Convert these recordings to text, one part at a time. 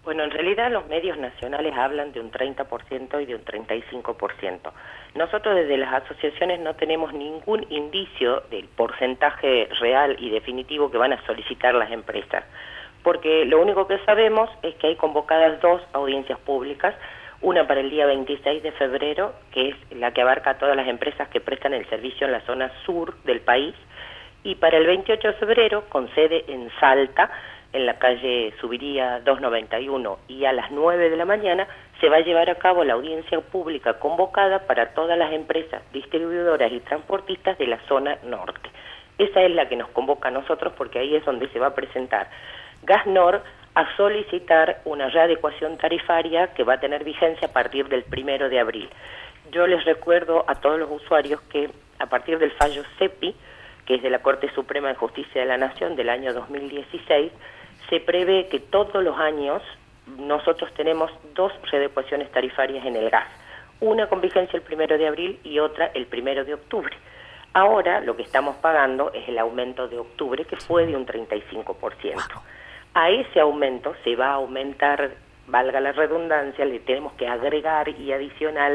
Bueno, en realidad los medios nacionales hablan de un 30% y de un 35%. Nosotros desde las asociaciones no tenemos ningún indicio del porcentaje real y definitivo que van a solicitar las empresas, porque lo único que sabemos es que hay convocadas 2 audiencias públicas, una para el día 26 de febrero, que es la que abarca a todas las empresas que prestan el servicio en la zona sur del país, y para el 28 de febrero, con sede en Salta, en la calle Subiría 291, y a las 9 de la mañana se va a llevar a cabo la audiencia pública convocada para todas las empresas distribuidoras y transportistas de la zona norte. Esa es la que nos convoca a nosotros, porque ahí es donde se va a presentar Gasnor a solicitar una readecuación tarifaria que va a tener vigencia a partir del 1 de abril. Yo les recuerdo a todos los usuarios que a partir del fallo CEPI, que es de la Corte Suprema de Justicia de la Nación del año 2016, se prevé que todos los años nosotros tenemos 2 readecuaciones tarifarias en el gas, una con vigencia el 1 de abril y otra el 1 de octubre. Ahora lo que estamos pagando es el aumento de octubre, que fue de un 35%. A ese aumento se va a aumentar, valga la redundancia, le tenemos que agregar y adicional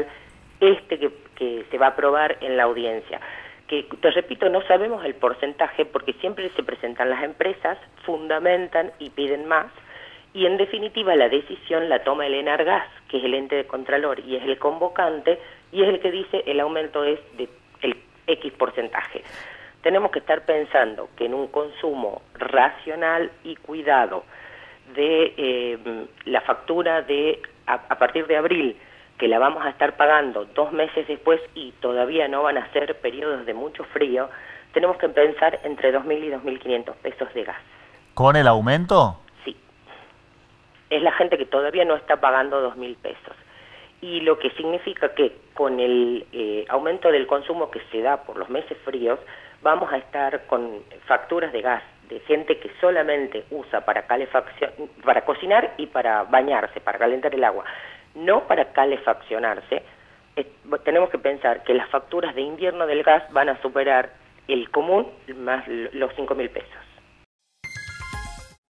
que se va a aprobar en la audiencia, que, te repito, no sabemos el porcentaje porque siempre se presentan las empresas, fundamentan y piden más, y en definitiva la decisión la toma el Enargas, que es el ente de Contralor y es el convocante, y es el que dice el aumento es de el X porcentaje. Tenemos que estar pensando que en un consumo racional y cuidado de la factura de a partir de abril, que la vamos a estar pagando 2 meses después y todavía no van a ser periodos de mucho frío, tenemos que pensar entre 2.000 y 2.500 pesos de gas. ¿Con el aumento? Sí. Es la gente que todavía no está pagando 2.000 pesos. Y lo que significa que con el aumento del consumo que se da por los meses fríos, vamos a estar con facturas de gas de gente que solamente usa para calefacción, para cocinar y para bañarse, para calentar el agua, no para calefaccionarse. Tenemos que pensar que las facturas de invierno del gas van a superar el común más los 5.000 pesos.